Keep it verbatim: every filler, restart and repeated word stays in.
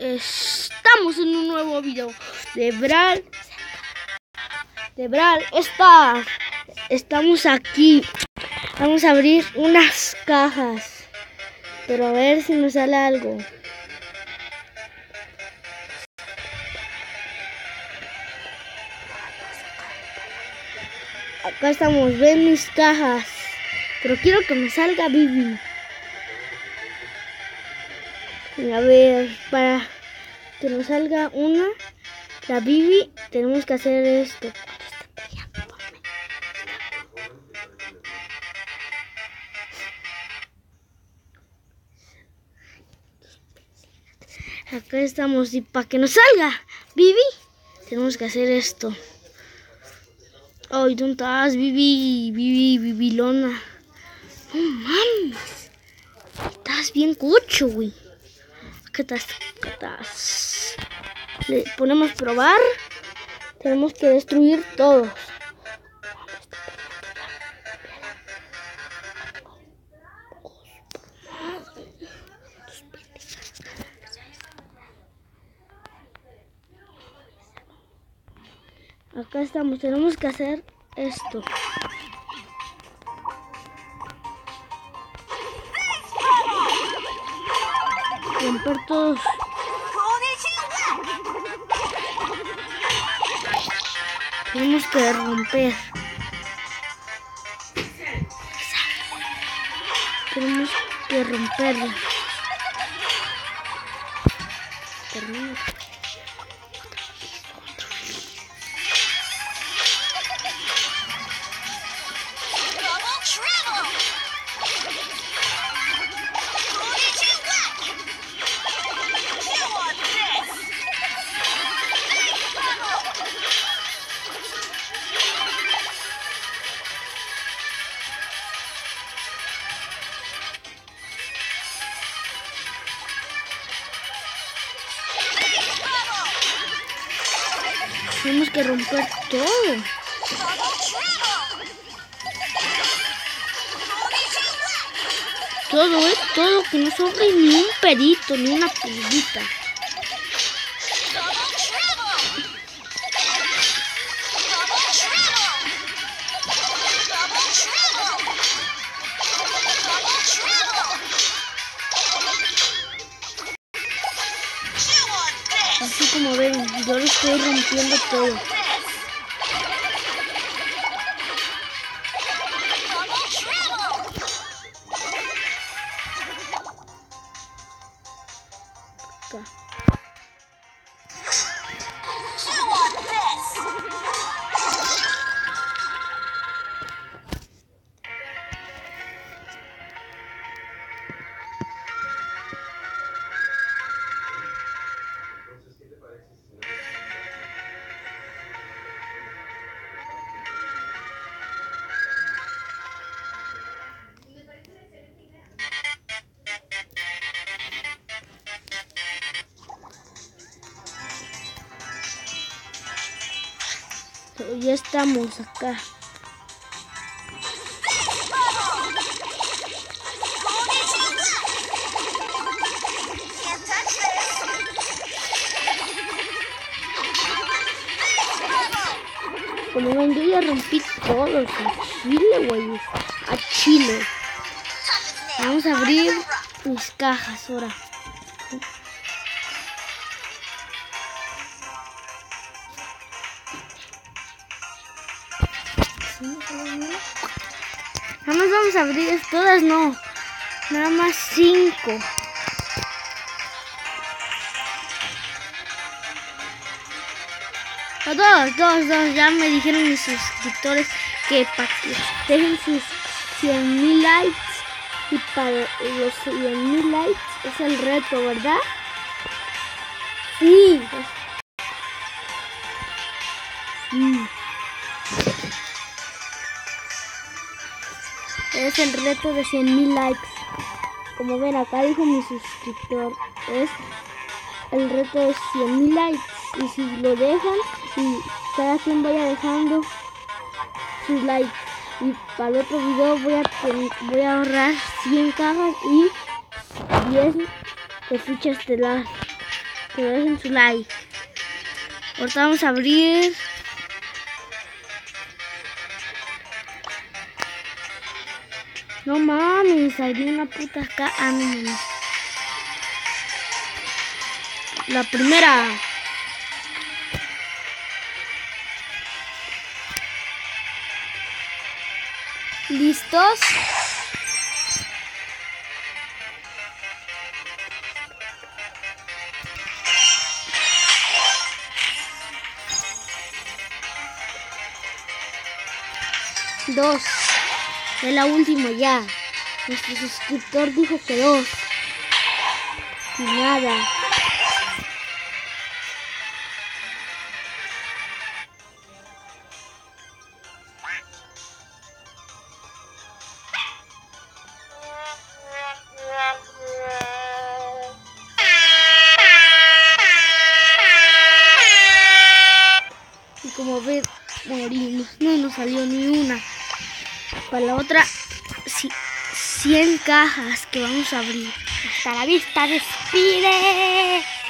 Estamos en un nuevo video de Brawl. De Brawl Stars. Estamos aquí. Vamos a abrir unas cajas. Pero a ver si nos sale algo. Acá estamos, ven mis cajas. Pero quiero que me salga Bibi. A ver, para que nos salga una, la Bibi, tenemos que hacer esto. Acá estamos, y para que nos salga Bibi, tenemos que hacer esto. Ay, ¿dónde estás, Bibi? Bibi, Bibilona. No mames. Estás bien cocho, güey. ¿Qué estás? ¿Qué estás? Le ponemos probar. Tenemos que destruir todo. Acá estamos. Tenemos que hacer esto. Romper todos. Tenemos que romper. Tenemos que romperla. Termina. Tenemos que romper todo. Todo, ¿eh? Todo, que no sobre ni un pedito, ni una pulguita. Así como ven, yo lo estoy rompiendo todo. Acá. Pero ya estamos acá. Como ven, yo ya rompí todo el chile, güey. A chile. Vamos a abrir mis cajas ahora. Nada más vamos a abrir todas, no. Nada más cinco. O dos, dos, dos. Ya me dijeron mis suscriptores que para que dejen sus cien mil likes. Y para los cien mil likes es el reto, ¿verdad? Sí. Mm. Es el reto de cien mil likes. Como ven, acá dijo mi suscriptor. Es el reto de cien mil likes. Y si lo dejan, y cada quien vaya dejando sus likes. Y para el otro video voy a, voy a ahorrar cien cajas y diez de ficha estelar. que dejen su like. Ahorita vamos a abrir. No mames, abrí una puta acá. Ah, no mames. La primera. ¿Listos? Dos. Es la última ya. Nuestro suscriptor dijo que dos. Y nada. Y como ven, morimos. No nos salió ni una. Para la otra, sí, cien cajas que vamos a abrir. Hasta la vista, despide.